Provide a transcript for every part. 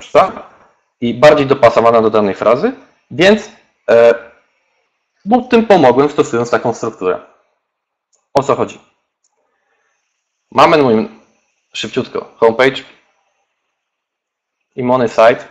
lepsza i bardziej dopasowana do danej frazy, więc tym pomogłem, stosując taką strukturę. O co chodzi? Mamy mój szybciutko homepage i money site,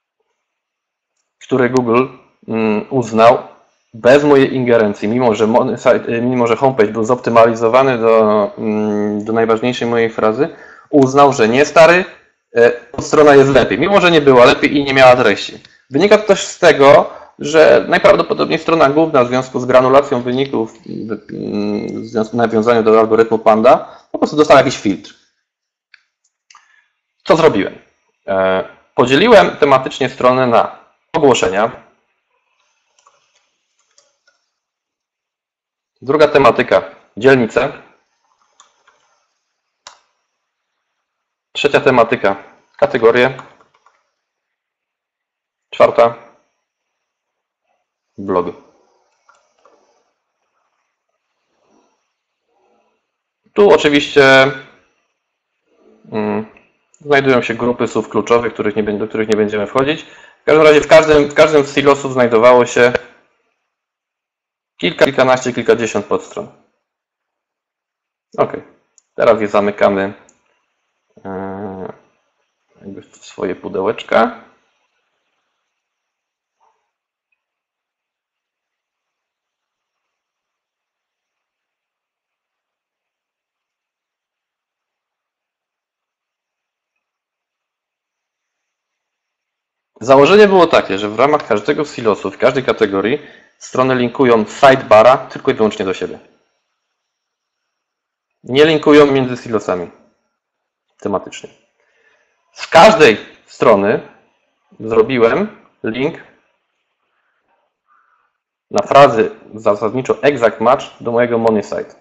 który Google uznał bez mojej ingerencji, mimo że homepage był zoptymalizowany do najważniejszej mojej frazy, uznał, że nie stary, strona jest lepiej, mimo że nie była lepiej i nie miała treści. Wynika to też z tego, że najprawdopodobniej strona główna w związku z granulacją wyników, w związku z nawiązaniem do algorytmu Panda, po prostu dostała jakiś filtr. Co zrobiłem? Podzieliłem tematycznie stronę na ogłoszenia. Druga tematyka dzielnice. Trzecia tematyka kategorie. Czwarta blog. Tu oczywiście znajdują się grupy słów kluczowych, do których nie będziemy wchodzić. W każdym razie w każdym z silosów znajdowało się kilkanaście, kilkadziesiąt podstron. Ok. Teraz je zamykamy jakby w swoje pudełeczka. Założenie było takie, że w ramach każdego z silosów, każdej kategorii strony linkują z sidebara tylko i wyłącznie do siebie. Nie linkują między silosami tematycznie. Z każdej strony zrobiłem link na frazy zasadniczo exact match do mojego money site.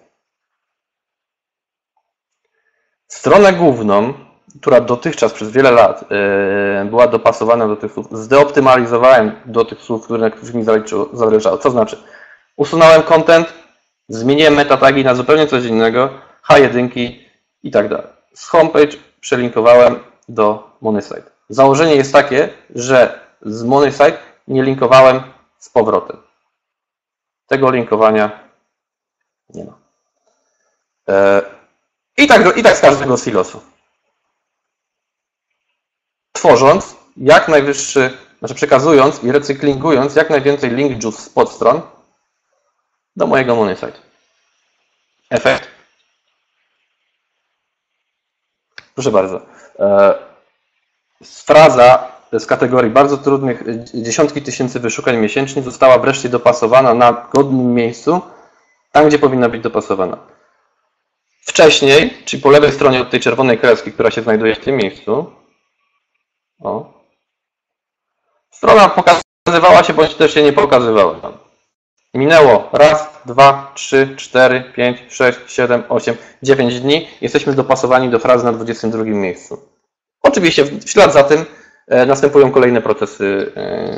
Stronę główną, która dotychczas przez wiele lat była dopasowana do tych słów, zdeoptymalizowałem do tych słów, na których mi zależało. Co znaczy? Usunąłem content, zmieniłem meta tagi na zupełnie coś innego, H1 i tak dalej. Z homepage przelinkowałem do money site. Założenie jest takie, że z money site nie linkowałem z powrotem. Tego linkowania nie ma. I tak z każdego silosu. Tworząc jak najwyższy, przekazując i recyklingując jak najwięcej link juice z podstron do mojego money site. Efekt. Proszę bardzo. Fraza z kategorii bardzo trudnych, dziesiątki tysięcy wyszukań miesięcznie została wreszcie dopasowana na godnym miejscu, tam gdzie powinna być dopasowana. Wcześniej, czyli po lewej stronie od tej czerwonej kreski, która się znajduje w tym miejscu, strona pokazywała się, bądź też się nie pokazywała. Minęło raz, 2, 3, 4, 5, 6, 7, 8, 9 dni. Jesteśmy dopasowani do frazy na 22 miejscu. Oczywiście w ślad za tym następują kolejne procesy.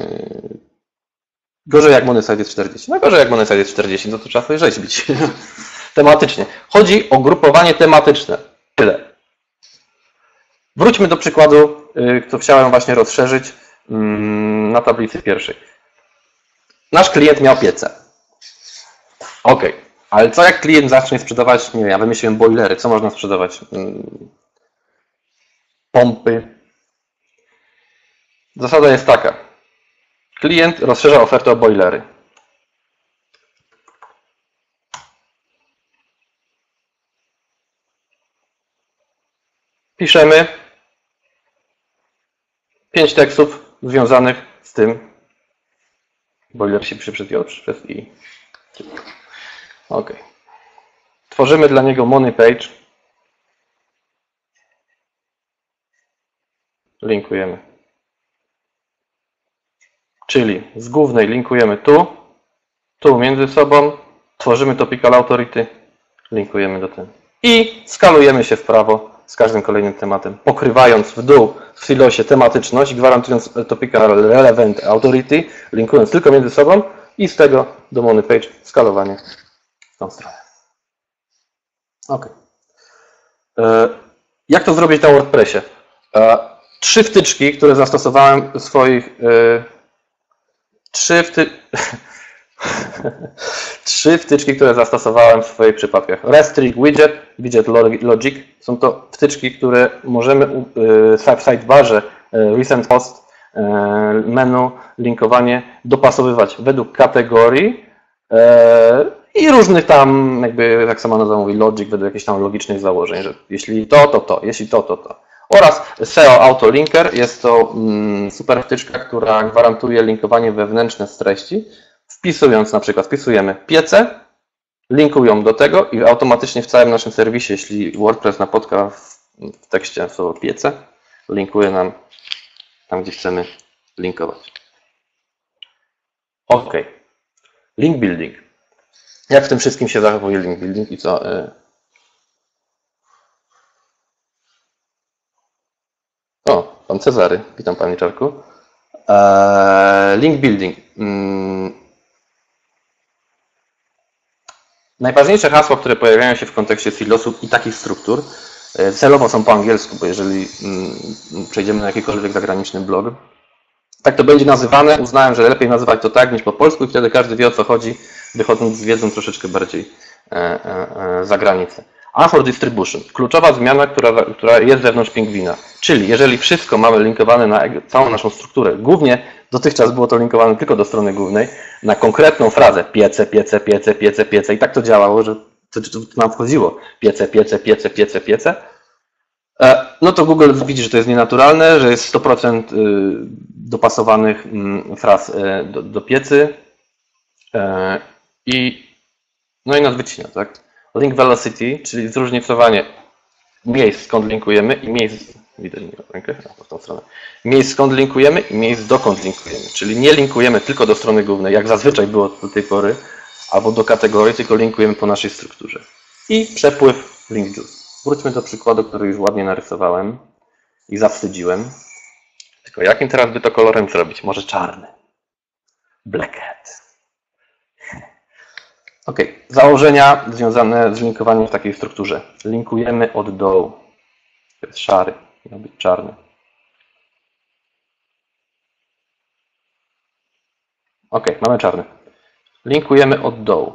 Gorzej jak money site jest 40. No gorzej jak money site jest 40, no to trzeba sobie rzeźbić. Tematycznie. Chodzi o grupowanie tematyczne. Tyle. Wróćmy do przykładu, co chciałem właśnie rozszerzyć na tablicy pierwszej. Nasz klient miał piecę. Ok, ale co jak klient zacznie sprzedawać, nie wiem, ja wymyśliłem boilery, co można sprzedawać? Pompy. Zasada jest taka. Klient rozszerza ofertę o boilery. Piszemy 5 tekstów związanych z tym. Boiler się pisze przez J, przez I. Ok. Tworzymy dla niego money page. Linkujemy. Czyli z głównej linkujemy tu między sobą, tworzymy topical authority, linkujemy do tym. I skalujemy się w prawo z każdym kolejnym tematem, pokrywając w dół w silosie tematyczność, gwarantując topical relevant authority, linkując tylko między sobą i z tego do money page skalowanie w tą stronę. Ok. Jak to zrobić na WordPressie? Trzy wtyczki, które zastosowałem w swoich... Trzy wtyczki, które zastosowałem w swoich przypadkach. Restrict Widget, Widget Logic. Są to wtyczki, które możemy w sidebarze Recent Post, menu, linkowanie dopasowywać według kategorii i różnych tam, jakby jak sama nazwa mówi, logic, według jakichś tam logicznych założeń, że jeśli to, jeśli to. Oraz SEO Auto Linker, jest to super wtyczka, która gwarantuje linkowanie wewnętrzne z treści. Wpisując na przykład, wpisujemy piece, linkują do tego i automatycznie w całym naszym serwisie, jeśli WordPress napotka w tekście słowo piece, linkuje nam tam, gdzie chcemy linkować. OK. Link building. Jak w tym wszystkim się zachowuje link building i co? O, pan Cezary. Witam, panie Czarku. Link building. Najważniejsze hasła, które pojawiają się w kontekście silosów i takich struktur, celowo są po angielsku, bo jeżeli przejdziemy na jakikolwiek zagraniczny blog, tak to będzie nazywane. Uznałem, że lepiej nazywać to tak niż po polsku i wtedy każdy wie, o co chodzi, wychodząc z wiedzą troszeczkę bardziej za granicę. Unfor Distribution. Kluczowa zmiana, która jest wewnątrz Pingwina. Czyli jeżeli wszystko mamy linkowane na całą naszą strukturę, głównie dotychczas było to linkowane tylko do strony głównej, na konkretną frazę piece i tak to działało, że to nam wchodziło piece, no to Google widzi, że to jest nienaturalne, że jest 100% dopasowanych fraz do piecy no i nas wycina, tak? Link velocity, czyli zróżnicowanie miejsc, skąd linkujemy i miejsc, widać rękę, w tą stronę, miejsc, skąd linkujemy i miejsc, dokąd linkujemy. Czyli nie linkujemy tylko do strony głównej, jak zazwyczaj było do tej pory, albo do kategorii, tylko linkujemy po naszej strukturze. I przepływ link juice. Wróćmy do przykładu, który już ładnie narysowałem i zawstydziłem. Tylko jakim teraz by to kolorem zrobić? Może czarny. Black hat. OK. Założenia związane z linkowaniem w takiej strukturze. Linkujemy od dołu. To jest szary, miał być czarny. OK, mamy czarny. Linkujemy od dołu.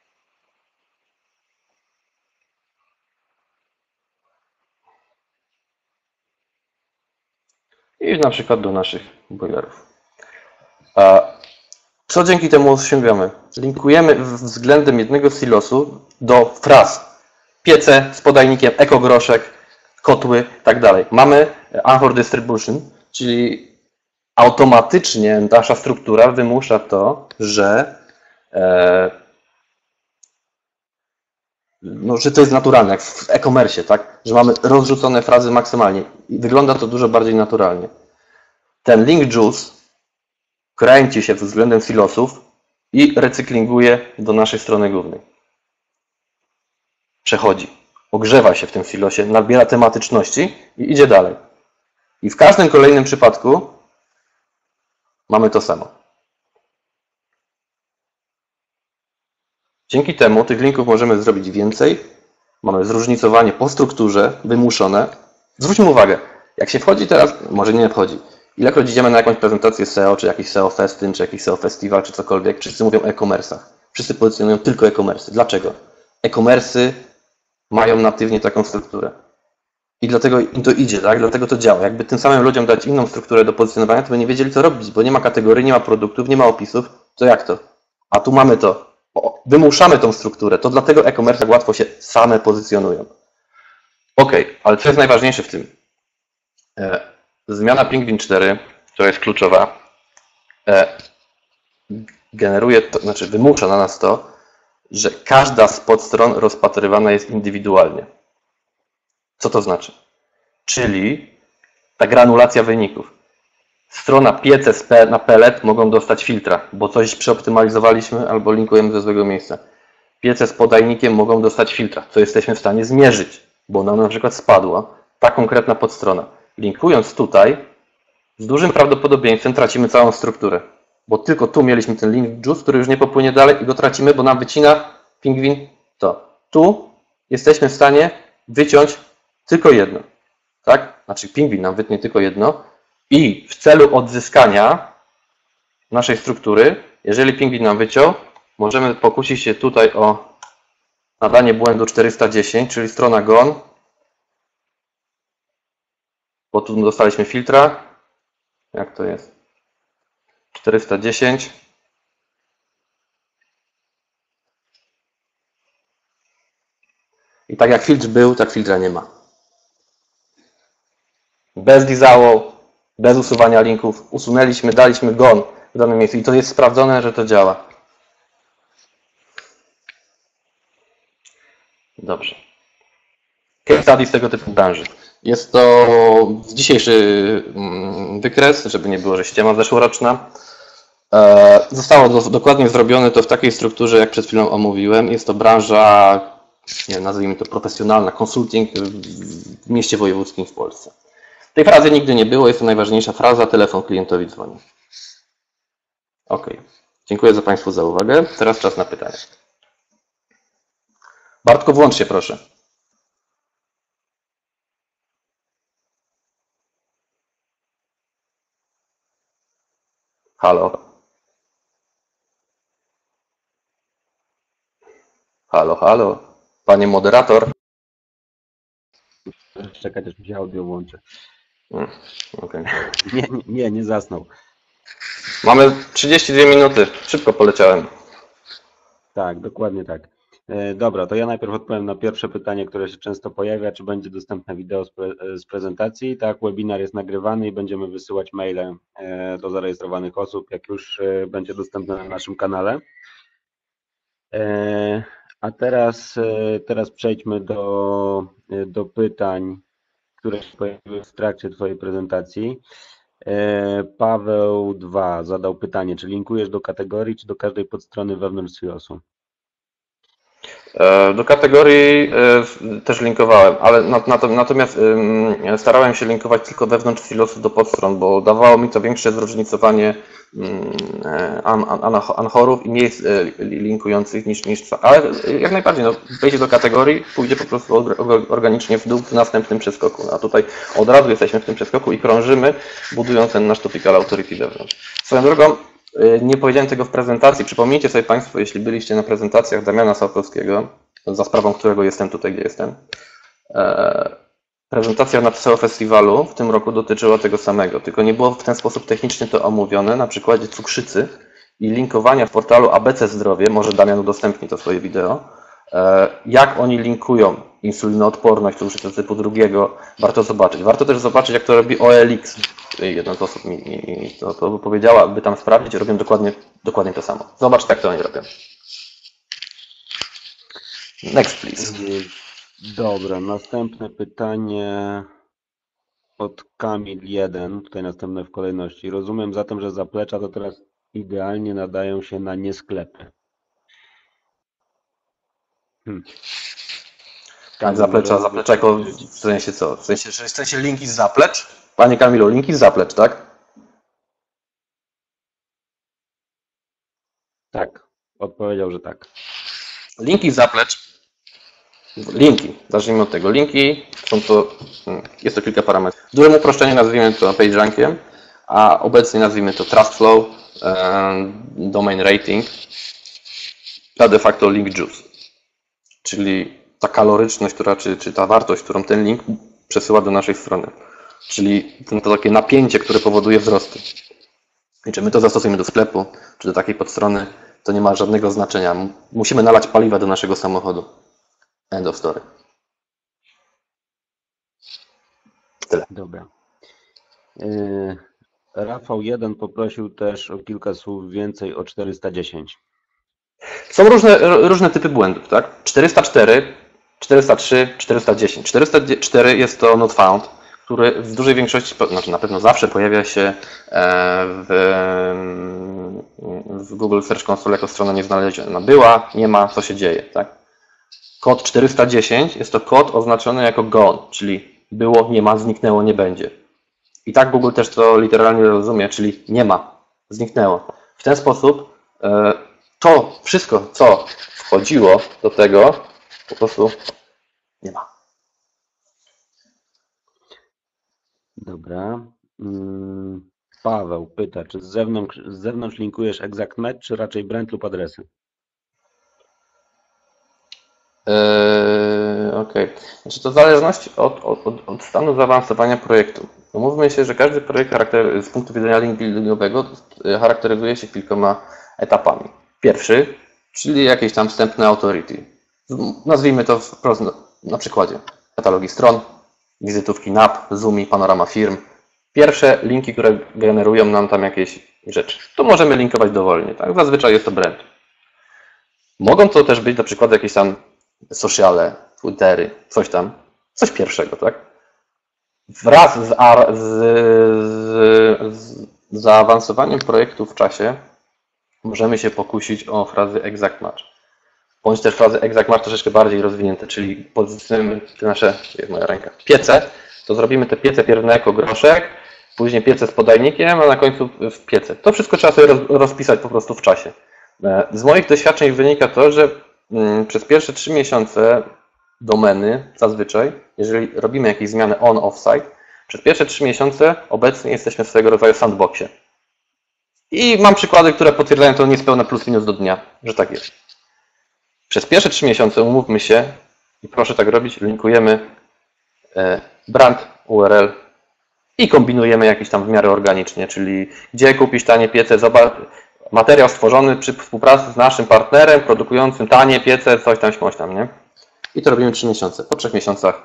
I na przykład do naszych boilerów. Co dzięki temu osiągamy? Linkujemy względem jednego silosu do fraz. Piece z podajnikiem, ekogroszek, kotły, tak dalej. Mamy Unfor Distribution, czyli automatycznie nasza struktura wymusza to, że że to jest naturalne, jak w e-commerce, tak? Że mamy rozrzucone frazy maksymalnie. I wygląda to dużo bardziej naturalnie. Ten link juice kręci się względem silosów i recyklinguje do naszej strony głównej. Przechodzi, ogrzewa się w tym silosie, nabiera tematyczności i idzie dalej. I w każdym kolejnym przypadku mamy to samo. Dzięki temu tych linków możemy zrobić więcej. Mamy zróżnicowanie po strukturze, wymuszone. Zwróćmy uwagę, jak się wchodzi teraz, może nie wchodzi, ilekroć idziemy na jakąś prezentację SEO, czy jakiś SEO festyn, czy jakiś SEO festiwal, czy cokolwiek, wszyscy mówią o e-commerce'ach. Wszyscy pozycjonują tylko e-commerce'y. Dlaczego? E-commerce'y mają natywnie taką strukturę. I dlatego im to idzie, tak? Dlatego to działa. Jakby tym samym ludziom dać inną strukturę do pozycjonowania, to by nie wiedzieli, co robić, bo nie ma kategorii, nie ma produktów, nie ma opisów. To jak to? A tu mamy to. Wymuszamy tą strukturę. To dlatego e-commerce tak łatwo się same pozycjonują. OK, ale co jest najważniejsze w tym? Zmiana Pingwin 4, która jest kluczowa, generuje to, znaczy wymusza na nas to, że każda z podstron rozpatrywana jest indywidualnie. Co to znaczy? Czyli ta granulacja wyników. Strona piece na pellet mogą dostać filtra, bo coś przeoptymalizowaliśmy albo linkujemy ze złego miejsca. Piece z podajnikiem mogą dostać filtra, co jesteśmy w stanie zmierzyć, bo nam na przykład spadła ta konkretna podstrona. Linkując tutaj, z dużym prawdopodobieństwem tracimy całą strukturę, bo tylko tu mieliśmy ten link juice, który już nie popłynie dalej i go tracimy, bo nam wycina Pingwin to. Tu jesteśmy w stanie wyciąć tylko jedno. tak? Znaczy pingwin nam wytnie tylko jedno i w celu odzyskania naszej struktury, jeżeli pingwin nam wyciął, możemy pokusić się tutaj o nadanie błędu 410, czyli strona gone, bo tu dostaliśmy filtra. Jak to jest? 410. I tak jak filtr był, tak filtra nie ma. Bez disavow, bez usuwania linków, usunęliśmy, daliśmy gone w danym miejscu i to jest sprawdzone, że to działa. Dobrze. Case study z tego typu branży. Jest to dzisiejszy wykres, żeby nie było, że ściema zeszłoroczna. Zostało dokładnie zrobione to w takiej strukturze, jak przed chwilą omówiłem. Jest to branża, nie wiem, nazwijmy to profesjonalna, consulting w mieście wojewódzkim w Polsce. Tej frazy nigdy nie było, jest to najważniejsza fraza, telefon klientowi dzwoni. Ok. Dziękuję Państwu za uwagę. Teraz czas na pytania. Bartko, włącz się proszę. Halo. Halo, halo. Panie moderator. Czekać, aż mi się audio włączy. Okay. Nie zasnął. Mamy 32 minuty. Szybko poleciałem. Tak, dokładnie tak. Dobra, to ja najpierw odpowiem na pierwsze pytanie, które się często pojawia, czy będzie dostępne wideo z prezentacji. Tak, webinar jest nagrywany i będziemy wysyłać maile do zarejestrowanych osób, jak już będzie dostępne na naszym kanale. A teraz przejdźmy do pytań, które się pojawiły w trakcie Twojej prezentacji. Paweł 2 zadał pytanie, czy linkujesz do kategorii, czy do każdej podstrony wewnątrz Silosu? Do kategorii też linkowałem, ale natomiast starałem się linkować tylko wewnątrz Silosu do podstron, bo dawało mi to większe zróżnicowanie anchorów i miejsc linkujących niż ale jak najbardziej, no, wejdzie do kategorii, pójdzie po prostu organicznie w dół w następnym przeskoku, a tutaj od razu jesteśmy w tym przeskoku i krążymy, budując ten nasz topical authority wewnątrz. Swoją drogą, nie powiedziałem tego w prezentacji. Przypomnijcie sobie Państwo, jeśli byliście na prezentacjach Damiana Sałkowskiego, za sprawą którego jestem tutaj, gdzie jestem. Prezentacja na PSEO Festiwalu w tym roku dotyczyła tego samego, tylko nie było w ten sposób technicznie to omówione na przykładzie cukrzycy i linkowania w portalu ABC Zdrowie, może Damian udostępni to swoje wideo, jak oni linkują insulinoodporność cukrzycy typu drugiego, warto zobaczyć. Warto też zobaczyć, jak to robi OLX. Jedna z osób mi to powiedziała, by tam sprawdzić, robią dokładnie to samo. Zobacz, jak to oni robią. Next, please. Dobra, następne pytanie od Kamil 1, tutaj następne w kolejności. Rozumiem zatem, że zaplecza to teraz idealnie nadają się na niesklepy. Tak, zaplecza jako w sensie co? W sensie linki z zaplecz? Panie Kamilu, linki z zaplecz, tak? Tak, odpowiedział, że tak. Linki z zaplecz. Linki, zacznijmy od tego. Linki są to, jest to kilka parametrów. W dużym uproszczeniu nazwijmy to PageRankiem, a obecnie nazwijmy to TrustFlow, Domain Rating, a de facto Link Juice, czyli ta kaloryczność, czy ta wartość, którą ten link przesyła do naszej strony. Czyli to takie napięcie, które powoduje wzrosty. I czy my to zastosujemy do sklepu, czy do takiej podstrony, to nie ma żadnego znaczenia. Musimy nalać paliwa do naszego samochodu. End of story. Tyle. Dobra. Rafał 1 poprosił też o kilka słów więcej o 410. Są różne typy błędów, tak? 404, 403, 410. 404 jest to not found, który w dużej większości, znaczy na pewno zawsze pojawia się w Google Search Console jako strona nieznaleziona. Była, nie ma, co się dzieje, tak? Kod 410 jest to kod oznaczony jako gone, czyli było, nie ma, zniknęło, nie będzie. I tak Google też to literalnie rozumie, czyli nie ma, zniknęło. W ten sposób to wszystko, co wchodziło do tego, po prostu nie ma. Dobra. Paweł pyta, czy z zewnątrz linkujesz exact match, czy raczej brand lub adresy? Okej. Znaczy to w zależności od stanu zaawansowania projektu. Umówmy się, że każdy projekt z punktu widzenia link buildingowego charakteryzuje się kilkoma etapami. Pierwszy, czyli jakieś tam wstępne authority. Nazwijmy to wprost na przykładzie. Katalogi stron, wizytówki NAP, Zoom, panorama firm. Pierwsze linki, które generują nam tam jakieś rzeczy. To możemy linkować dowolnie. Tak? Zazwyczaj jest to brand. Mogą to też być na przykład jakieś tam sociale, Twittery, coś tam, coś pierwszego, tak? Wraz z zaawansowaniem projektu w czasie możemy się pokusić o frazy exact match. Bądź też frazy exact match troszeczkę bardziej rozwinięte, czyli pozycjonujemy te nasze, jest moja ręka, piece, to zrobimy te piece pierw na jako groszek, później piece z podajnikiem, a na końcu w piece. To wszystko trzeba sobie rozpisać po prostu w czasie. Z moich doświadczeń wynika to, że przez pierwsze 3 miesiące domeny zazwyczaj, jeżeli robimy jakieś zmiany on-off-site, przez pierwsze 3 miesiące obecnie jesteśmy w swego rodzaju sandboxie. I mam przykłady, które potwierdzają to niespełna plus minus do dnia, że tak jest. Przez pierwsze 3 miesiące umówmy się i proszę tak robić, linkujemy brand, URL i kombinujemy jakiś tam w miarę organicznie, czyli gdzie kupić tanie piece, zobacz, materiał stworzony przy współpracy z naszym partnerem produkującym tanie piece, coś tam, nie? I to robimy 3 miesiące. Po 3 miesiącach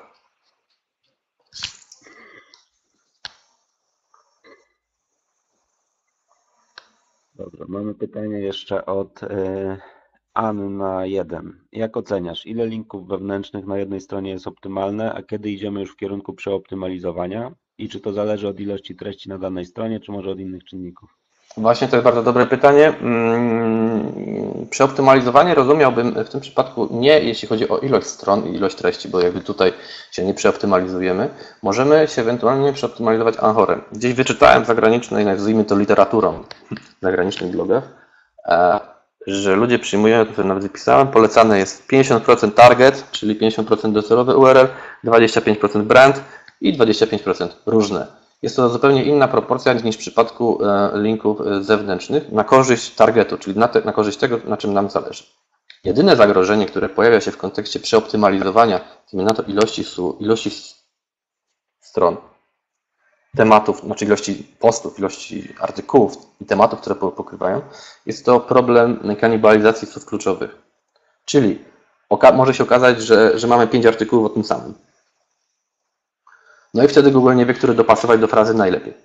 Dobrze, mamy pytanie jeszcze od Anna 1. Jak oceniasz, ile linków wewnętrznych na jednej stronie jest optymalne, a kiedy idziemy już w kierunku przeoptymalizowania? I czy to zależy od ilości treści na danej stronie, czy może od innych czynników? Właśnie to jest bardzo dobre pytanie. Przeoptymalizowanie rozumiałbym w tym przypadku nie jeśli chodzi o ilość stron i ilość treści, bo jakby tutaj się nie przeoptymalizujemy. Możemy się ewentualnie przeoptymalizować Anchorem. Gdzieś wyczytałem w zagranicznej, nazwijmy to literaturą, w zagranicznych blogach, że ludzie przyjmują, to sobie nawet wypisałem, polecane jest 50% target, czyli 50% docelowy URL, 25% brand i 25% różne. Jest to zupełnie inna proporcja niż w przypadku linków zewnętrznych na korzyść targetu, czyli na korzyść tego, na czym nam zależy. Jedyne zagrożenie, które pojawia się w kontekście przeoptymalizowania, na to ilości stron, tematów, znaczy ilości postów, ilości artykułów i tematów, które pokrywają, jest to problem kanibalizacji słów kluczowych. Czyli może się okazać, że mamy 5 artykułów o tym samym. No i wtedy Google nie wie, który dopasować do frazy najlepiej.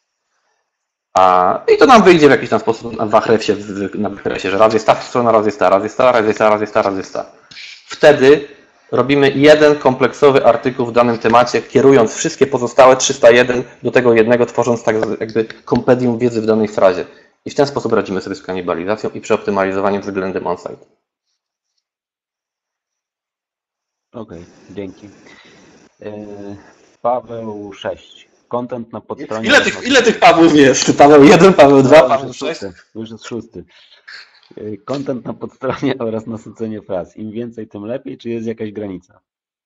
I to nam wyjdzie w jakiś tam sposób na wykresie, że raz jest ta strona, raz jest ta, raz jest ta, raz jest ta, raz jest ta, raz jest ta. Wtedy robimy jeden kompleksowy artykuł w danym temacie, kierując wszystkie pozostałe 301 do tego jednego, tworząc tak jakby kompendium wiedzy w danej frazie. I w ten sposób radzimy sobie z kanibalizacją i przeoptymalizowaniem względem on-site. Okej, dzięki. Paweł 6. Content na podstronie. Ile tych Pawłów jest? Paweł 1, Paweł 2, Paweł 6? Już jest 6. Content na podstronie oraz nasycenie fraz. Im więcej, tym lepiej, czy jest jakaś granica?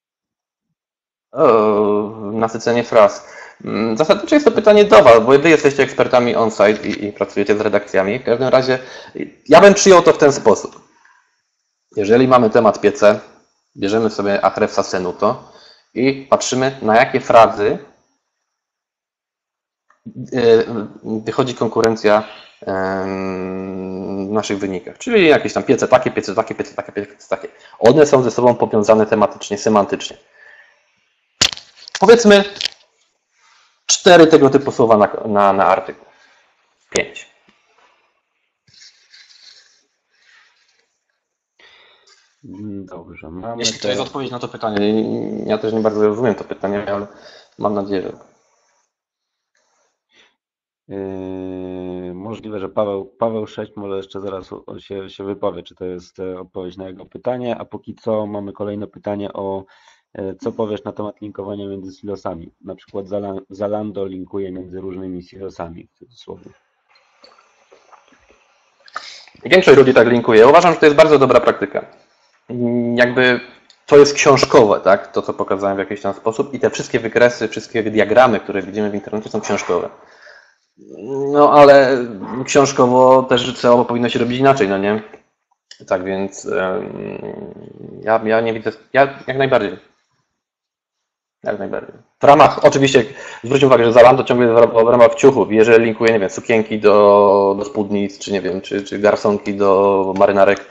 Nasycenie fraz. Zasadniczo jest to pytanie do Was, bo Wy jesteście ekspertami on-site i pracujecie z redakcjami. W każdym razie ja bym przyjął to w ten sposób. Jeżeli mamy temat piece, bierzemy sobie Ahrefsa Senuto i patrzymy, na jakie frazy wychodzi konkurencja w naszych wynikach. Czyli jakieś tam piece takie, piece takie, piece takie, piece takie. One są ze sobą powiązane tematycznie, semantycznie. Powiedzmy 4 tego typu słowa na artykuł. 5. Dobrze. Mamy Jeśli to jest odpowiedź na to pytanie. Ja też nie bardzo rozumiem to pytanie, ale mam nadzieję, że... Możliwe, że Paweł 6 może jeszcze zaraz się wypowie, czy to jest odpowiedź na jego pytanie, a póki co mamy kolejne pytanie o co powiesz na temat linkowania między silosami. Na przykład Zalando linkuje między różnymi silosami w cudzysłowie. Większość ludzi tak linkuje. Uważam, że to jest bardzo dobra praktyka. Jakby to jest książkowe, tak? To, co pokazałem w jakiś tam sposób i te wszystkie wykresy, wszystkie diagramy, które widzimy w internecie są książkowe. No ale książkowo też SEO powinno się robić inaczej, no nie? Tak więc ja nie widzę, jak najbardziej. Jak najbardziej. W ramach, oczywiście, zwróć uwagę, że Zalando ciągle jest w ramach ciuchów. Jeżeli linkuje, nie wiem, sukienki do spódnic, czy nie wiem, czy garsonki do marynarek.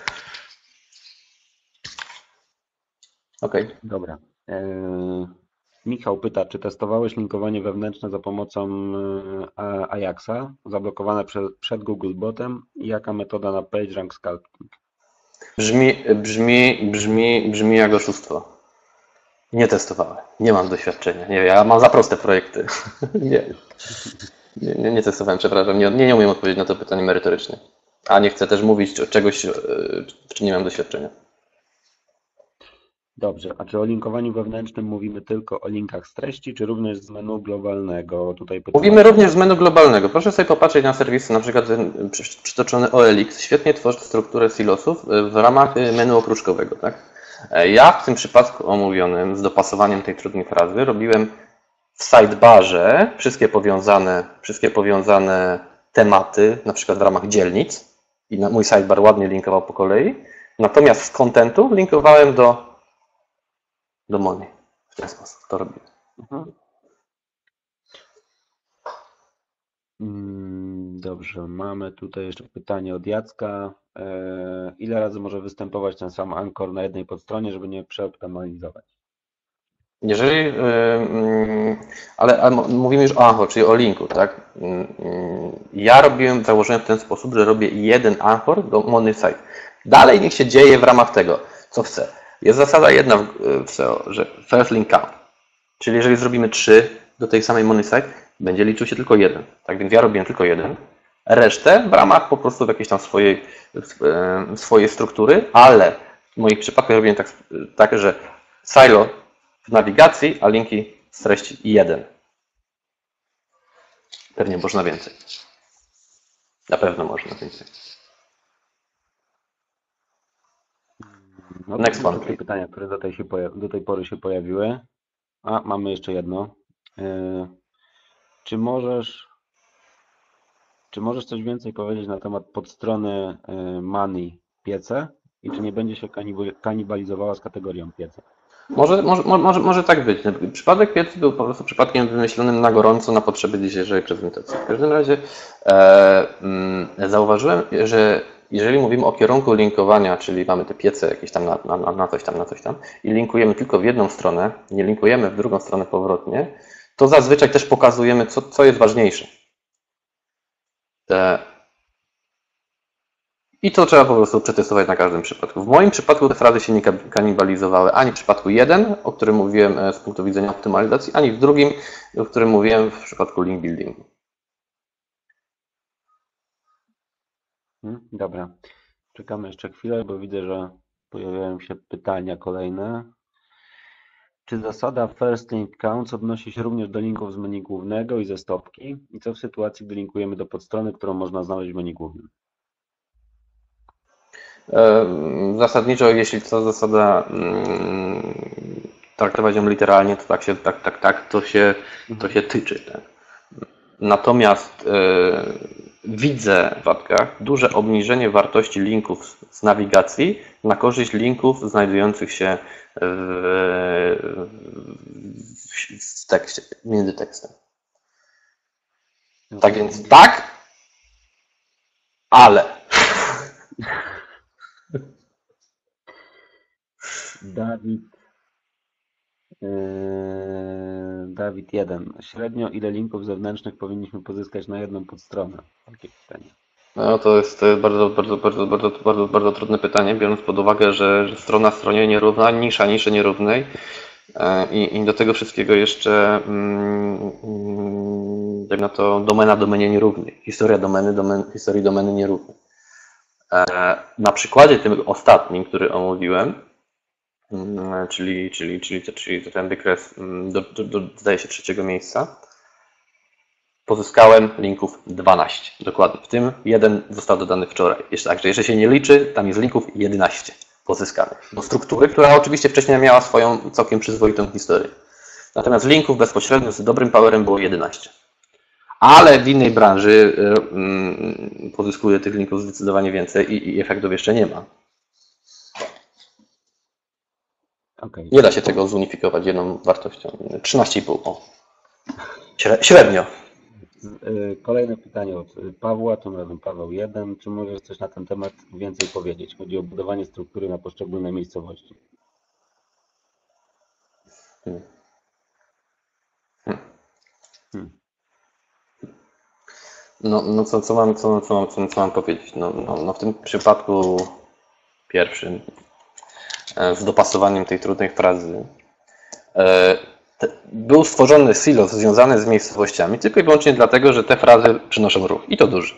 Okej. Dobra. Michał pyta, czy testowałeś linkowanie wewnętrzne za pomocą Ajaxa, zablokowane przed Googlebotem i jaka metoda na PageRank Scalping? Brzmi jak oszustwo. Nie testowałem. Nie mam doświadczenia. Nie wiem, ja mam za proste projekty. Nie testowałem, przepraszam. Nie umiem odpowiedzieć na to pytanie merytorycznie. A nie chcę też mówić o czegoś, w czym nie mam doświadczenia. Dobrze, a czy o linkowaniu wewnętrznym mówimy tylko o linkach z treści, czy również z menu globalnego? Tutaj Mówimy również z menu globalnego. Proszę sobie popatrzeć na serwisy, na przykład ten przytoczony OLX. Świetnie tworzy strukturę silosów w ramach menu okruszkowego. Tak? Ja w tym przypadku omówionym z dopasowaniem tej trudnej frazy robiłem w sidebarze wszystkie powiązane tematy, na przykład w ramach dzielnic i mój sidebar ładnie linkował po kolei. Natomiast z contentu linkowałem do Money. W ten sposób to robię. Dobrze, mamy tutaj jeszcze pytanie od Jacka. Ile razy może występować ten sam ankor na jednej podstronie, żeby nie przeoptymalizować? Jeżeli, ale mówimy już o Anchor, czyli o linku, tak? Ja założyłem w ten sposób, że robię jeden Anchor do Money Site. Dalej niech się dzieje w ramach tego, co chcę. Jest zasada jedna w SEO, że first link count. Czyli jeżeli zrobimy 3 do tej samej Money Site, będzie liczył się tylko jeden. Tak więc ja robiłem tylko jeden. Resztę w ramach po prostu jakiejś tam swojej struktury, ale w moich przypadkach robiłem tak, że silo w nawigacji, a linki z treści 1. Pewnie można więcej. Na pewno można więcej. No, Next one, to są pytania, które do tej pory się pojawiły. A, mamy jeszcze jedno. Czy możesz coś więcej powiedzieć na temat podstrony Money piece i czy nie będzie się kanibalizowała z kategorią piece? Może tak być. Przypadek piecy był po prostu przypadkiem wymyślonym na gorąco na potrzeby dzisiejszej prezentacji. W każdym razie zauważyłem, że jeżeli mówimy o kierunku linkowania, czyli mamy te piece jakieś tam na coś tam i linkujemy tylko w jedną stronę, nie linkujemy w drugą stronę powrotnie, to zazwyczaj też pokazujemy, co jest ważniejsze. I to trzeba po prostu przetestować na każdym przypadku. W moim przypadku te frazy się nie kanibalizowały ani w przypadku 1, o którym mówiłem z punktu widzenia optymalizacji, ani w drugim, o którym mówiłem w przypadku link buildingu. Dobra. Czekamy jeszcze chwilę, bo widzę, że pojawiają się pytania kolejne. Czy zasada first link counts odnosi się również do linków z menu głównego i ze stopki? I co w sytuacji, gdy linkujemy do podstrony, którą można znaleźć w menu głównym? Zasadniczo, jeśli to zasada traktować ją literalnie, to to się tyczy. Tak? Natomiast widzę w wpadkach duże obniżenie wartości linków z nawigacji na korzyść linków znajdujących się w tekście, między tekstem. Tak więc tak, ale. Dawid 1. Średnio ile linków zewnętrznych powinniśmy pozyskać na jedną podstronę? Takie pytanie. No to jest bardzo trudne pytanie, biorąc pod uwagę, że strona stronie nierówna, nisza niszy nierównej i do tego wszystkiego jeszcze jak na to domena domenie nierównej, historia historii domeny nierównej. Na przykładzie tym ostatnim, który omówiłem, czyli ten wykres zdaje się 3. miejsca, pozyskałem linków 12, dokładnie. W tym jeden został dodany wczoraj. Także jeszcze się nie liczy, tam jest linków 11. pozyskanych do struktury, która oczywiście wcześniej miała swoją całkiem przyzwoitą historię. Natomiast linków bezpośrednio z dobrym powerem było 11. Ale w innej branży pozyskuje tych linków zdecydowanie więcej i efektów jeszcze nie ma. Okay. Nie da się tego zunifikować jedną wartością. 13,5. O. Średnio. Kolejne pytanie od Pawła, tym razem Paweł 1. Czy możesz coś na ten temat więcej powiedzieć? Chodzi o budowanie struktury na poszczególne miejscowości. No co mam powiedzieć? No w tym przypadku pierwszym z dopasowaniem tej trudnej frazy był stworzony silos związany z miejscowościami tylko i wyłącznie dlatego, że te frazy przynoszą ruch i to duży.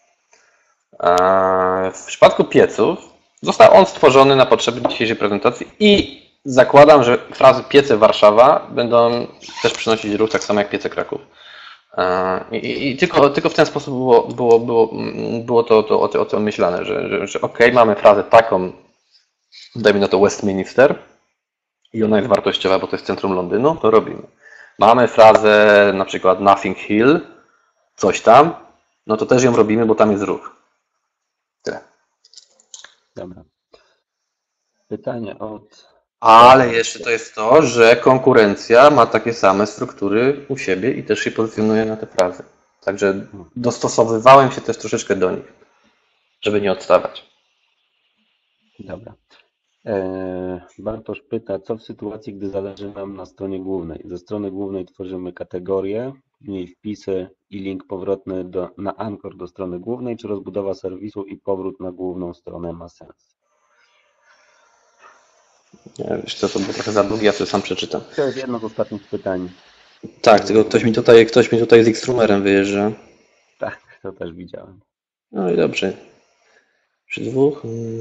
W przypadku pieców został on stworzony na potrzeby dzisiejszej prezentacji i zakładam, że frazy piece Warszawa będą też przynosić ruch tak samo jak piece Kraków. I tylko w ten sposób było to o tym myślane, że okej, mamy frazę taką, dajmy na to Westminster i ona jest wartościowa, bo to jest centrum Londynu, to robimy. Mamy frazę na przykład Nothing Hill, coś tam, no to też ją robimy, bo tam jest ruch. Tyle. Dobra. Pytanie od... Ale jeszcze to jest to, że konkurencja ma takie same struktury u siebie i też się pozycjonuje na te frazy. Także dostosowywałem się też troszeczkę do nich, żeby nie odstawać. Dobra. Bartosz pyta, co w sytuacji, gdy zależy nam na stronie głównej? Ze strony głównej tworzymy kategorie, mniej wpisy i link powrotny na Anchor do strony głównej, czy rozbudowa serwisu i powrót na główną stronę ma sens? Wiesz co, to było trochę za długie, ja sobie sam przeczytam. To jest jedno z ostatnich pytań. Tak, tylko ktoś mi tutaj z Xtrumerem wyjeżdża. Tak, to też widziałem. No i dobrze. Przy dwóch...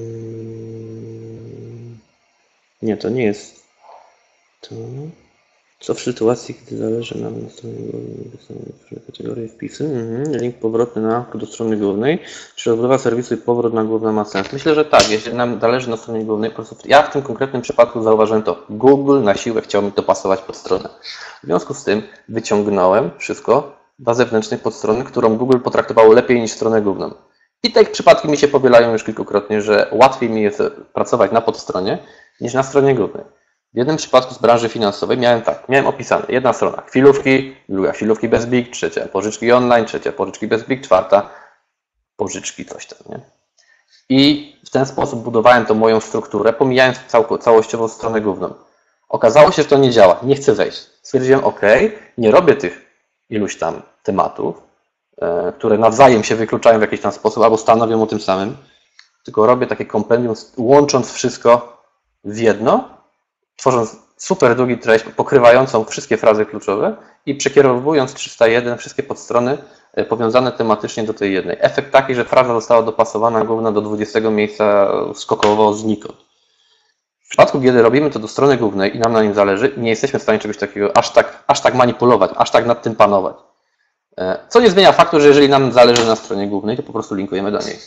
Nie, to nie jest to. Co w sytuacji, gdy zależy nam na stronie głównej, kategorie wpisy, link powrotny do strony głównej, czy rozbudowa serwisu i powrót na główną ma sens? Myślę, że tak, jeśli nam zależy na stronie głównej, po prostu ja w tym konkretnym przypadku zauważyłem to. Google na siłę chciał mi dopasować pod stronę. W związku z tym wyciągnąłem wszystko do zewnętrznej podstrony, którą Google potraktowało lepiej niż stronę główną. I te przypadki mi się powielają już kilkukrotnie, że łatwiej mi jest pracować na podstronie niż na stronie głównej. W jednym przypadku z branży finansowej miałem opisane jedna strona chwilówki, druga chwilówki bez BIG, trzecia pożyczki online, trzecia pożyczki bez BIG, czwarta pożyczki coś tam, nie? I w ten sposób budowałem tą moją strukturę, pomijając całościowo stronę główną. Okazało się, że to nie działa, nie chcę wejść. Stwierdziłem, nie robię tych iluś tam tematów, które nawzajem się wykluczają w jakiś tam sposób albo stanowią o tym samym, tylko robię takie kompendium, łącząc wszystko w jedno, tworząc super długi treść pokrywającą wszystkie frazy kluczowe i przekierowując 301 wszystkie podstrony powiązane tematycznie do tej jednej. Efekt taki, że fraza została dopasowana główna do 20 miejsca skokowo znikąd. W przypadku, kiedy robimy to do strony głównej i nam na nim zależy, nie jesteśmy w stanie czegoś takiego aż tak manipulować, aż tak nad tym panować. Co nie zmienia faktu, że jeżeli nam zależy na stronie głównej, to po prostu linkujemy do niej.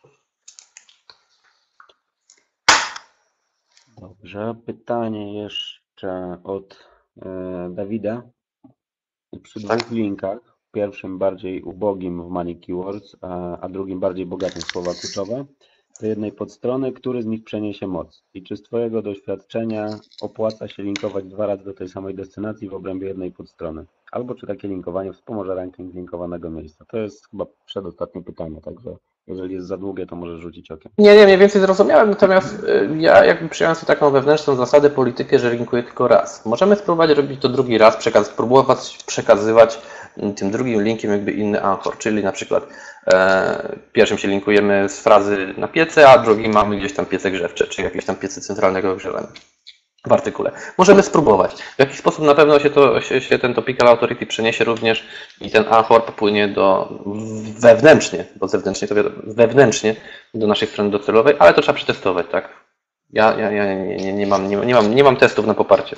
Dobrze, pytanie jeszcze od Dawida. Przy dwóch linkach, pierwszym bardziej ubogim w Money Keywords, a drugim bardziej bogatym w słowa kluczowe, do jednej podstrony, który z nich przeniesie moc? I czy z Twojego doświadczenia opłaca się linkować 2 razy do tej samej destynacji w obrębie jednej podstrony? Albo czy takie linkowanie wspomoże ranking linkowanego miejsca? To jest chyba przedostatnie pytanie, także jeżeli jest za długie, to możesz rzucić okiem. Nie, mniej więcej zrozumiałem, natomiast ja jakby przyjąłem sobie taką wewnętrzną zasadę politykę, że linkuję tylko raz. Możemy spróbować robić to drugi raz, spróbować przekazywać tym drugim linkiem jakby inny anchor, czyli na przykład pierwszym się linkujemy z frazy na piece, a drugim mamy gdzieś tam piece grzewcze, czy jakieś tam piece centralnego ogrzewania w artykule. Możemy spróbować. W jakiś sposób na pewno się ten topical authority przeniesie również i ten anchor popłynie wewnętrznie, bo zewnętrznie to wiadomo, wewnętrznie do naszej strony docelowej, ale to trzeba przetestować, tak? Ja nie mam testów na poparcie.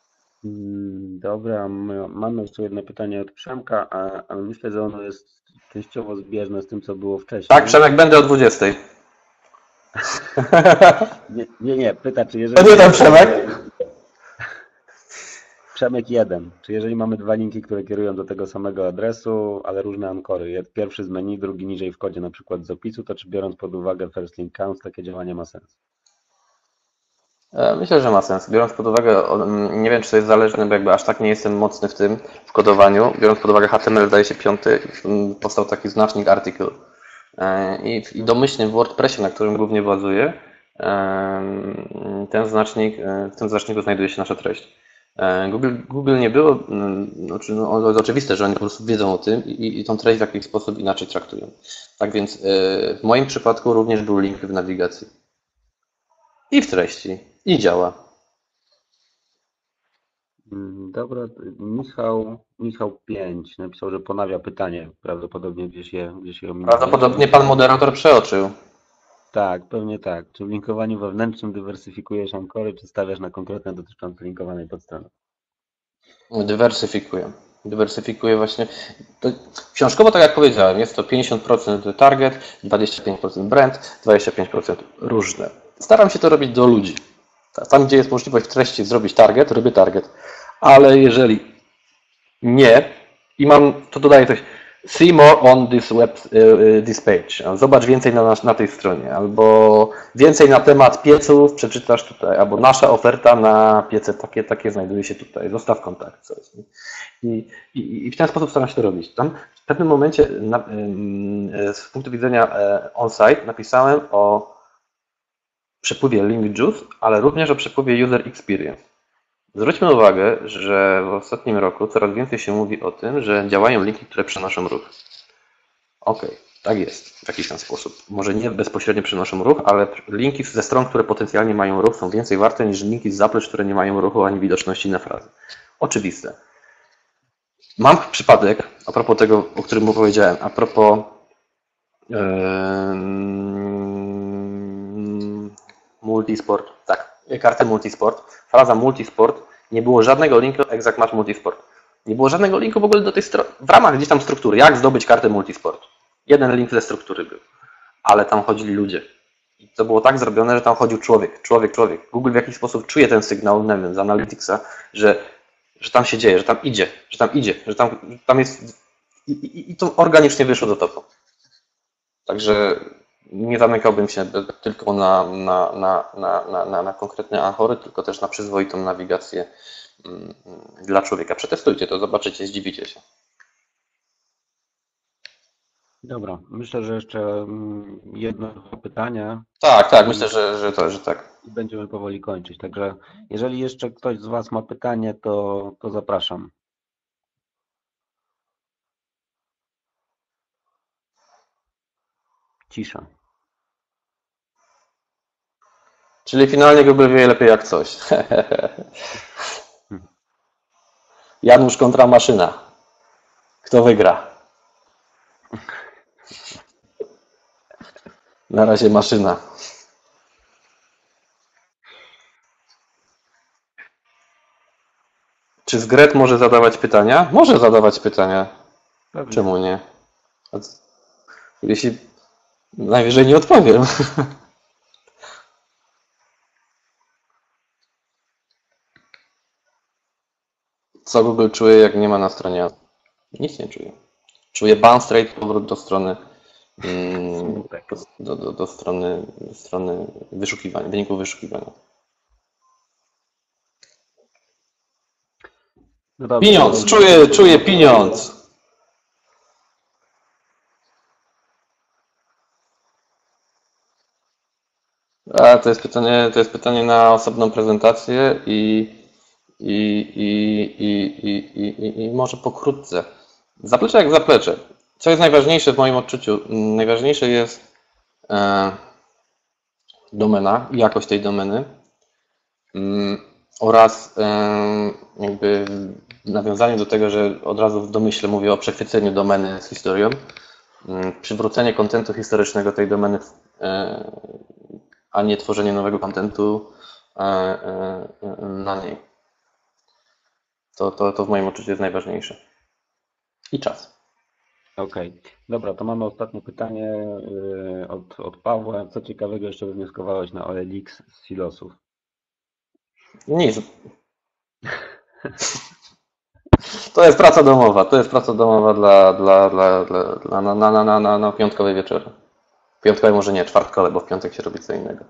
Dobra, mamy jeszcze jedno pytanie od Przemka, ale myślę, że ono jest częściowo zbieżne z tym, co było wcześniej. Tak, Przemek, będę o 20. Nie, pyta, czy jeżeli... Będzie tam Przemek? Przemek 1. Czy jeżeli mamy dwa linki, które kierują do tego samego adresu, ale różne ankory, pierwszy z menu, drugi niżej w kodzie, na przykład z opisu, to czy biorąc pod uwagę first link count, takie działanie ma sens? Myślę, że ma sens. Biorąc pod uwagę, nie wiem, czy to jest zależne, bo jakby aż tak nie jestem mocny w tym, w kodowaniu. Biorąc pod uwagę HTML, zdaje się 5, powstał taki znacznik article. I domyślnie w WordPressie, na którym głównie bazuję, w tym znaczniku znajduje się nasza treść. Google nie było, to jest oczywiste, że oni po prostu wiedzą o tym i tą treść w jakiś sposób inaczej traktują. Tak więc w moim przypadku również był link w nawigacji. I w treści. I działa. Dobra, Michał 5 napisał, że ponawia pytanie. Prawdopodobnie gdzieś je ominąłem. Prawdopodobnie pan moderator przeoczył. Tak, pewnie tak. Czy w linkowaniu wewnętrznym dywersyfikujesz ankory, czy stawiasz na konkretne dotyczące linkowanej podstrony? Dywersyfikuję właśnie. Książkowo, tak jak powiedziałem, jest to 50% target, 25% brand, 25% różne. Staram się to robić do ludzi. Tam, gdzie jest możliwość w treści zrobić target, robię target. Ale jeżeli nie i to dodaję coś. See more on this page. Zobacz więcej na tej stronie. Albo więcej na temat pieców przeczytasz tutaj. Albo nasza oferta na piece takie znajduje się tutaj. Zostaw kontakt. Coś. I w ten sposób staram się to robić. Tam w pewnym momencie z punktu widzenia on-site napisałem o przepływie link juice, ale również o przepływie user experience. Zwróćmy uwagę, że w ostatnim roku coraz więcej się mówi o tym, że działają linki, które przenoszą ruch. Okej, tak jest, w jakiś tam sposób. Może nie bezpośrednio przenoszą ruch, ale linki ze stron, które potencjalnie mają ruch, są więcej warte niż linki z zaplecz, które nie mają ruchu ani widoczności na frazy. Oczywiste. Mam przypadek, a propos tego, o którym powiedziałem, a propos multisport, tak, karty multisport, fraza multisport, nie było żadnego linku Exact Match Multisport. Nie było żadnego linku w ogóle do tej strony, w ramach gdzieś tam struktury, jak zdobyć kartę multisport. Jeden link ze struktury był, ale tam chodzili ludzie. I to było tak zrobione, że tam chodził człowiek. Google w jakiś sposób czuje ten sygnał, nie wiem, z Analyticsa, że tam się dzieje, że tam jest i to organicznie wyszło do topu. Także nie zamykałbym się tylko na konkretne anchory, tylko też na przyzwoitą nawigację dla człowieka. Przetestujcie to, zobaczycie, zdziwicie się. Dobra, myślę, że jeszcze jedno pytanie. Tak, myślę, że tak. I będziemy powoli kończyć. Także jeżeli jeszcze ktoś z Was ma pytanie, to zapraszam. Cisza. Czyli finalnie Google wie lepiej jak coś. Janusz kontra maszyna. Kto wygra? Na razie maszyna. Czy Zgret może zadawać pytania? Może zadawać pytania. Pewnie. Czemu nie? Jeśli najwyżej nie odpowiem. Co Google czuje, jak nie ma na stronie? Nic nie czuje. Czuje bounce rate, powrót do strony do strony wyszukiwania, wyników wyszukiwania. No dobrze, Pieniądz, czuję pieniądz. A to jest pytanie na osobną prezentację i może pokrótce. Zaplecze jak zaplecze. Co jest najważniejsze w moim odczuciu? Najważniejsze jest domena, jakość tej domeny oraz jakby nawiązanie do tego, że od razu w domyśle mówię o przechwyceniu domeny z historią, przywrócenie kontentu historycznego tej domeny, a nie tworzenie nowego kontentu na niej. To w moim odczuciu jest najważniejsze. I czas. Okej. Dobra, to mamy ostatnie pytanie od Pawła. Co ciekawego jeszcze wywnioskowałeś na OLX z silosów? Nic. To jest praca domowa. To jest praca domowa na piątkowe wieczory. Piątkowe może nie, czwartkowe, bo w piątek się robi co innego.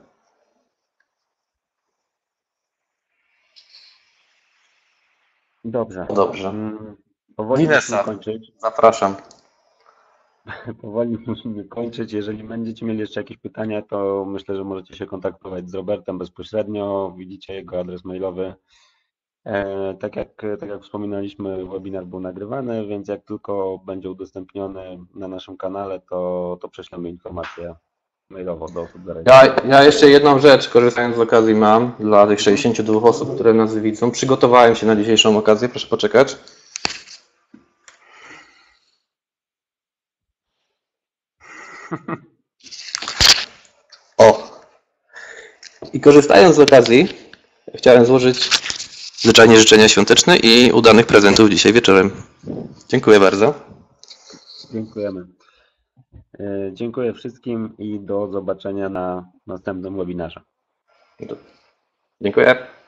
Dobrze. Dobrze. Powoli musimy Winesa. kończyć. Zapraszam. Powoli musimy kończyć. Jeżeli będziecie mieli jeszcze jakieś pytania, to myślę, że możecie się kontaktować z Robertem bezpośrednio. Widzicie jego adres mailowy. Tak jak wspominaliśmy, webinar był nagrywany, więc jak tylko będzie udostępniony na naszym kanale, to prześlemy informację mailowo do osób zarejestrowanych. Ja jeszcze jedną rzecz, korzystając z okazji mam, dla tych 62 osób, które nas widzą. Przygotowałem się na dzisiejszą okazję, proszę poczekać. O! I korzystając z okazji, chciałem złożyć zwyczajnie życzenia świąteczne i udanych prezentów dzisiaj wieczorem. Dziękuję bardzo. Dziękujemy. Dziękuję wszystkim i do zobaczenia na następnym webinarze. Dziękuję.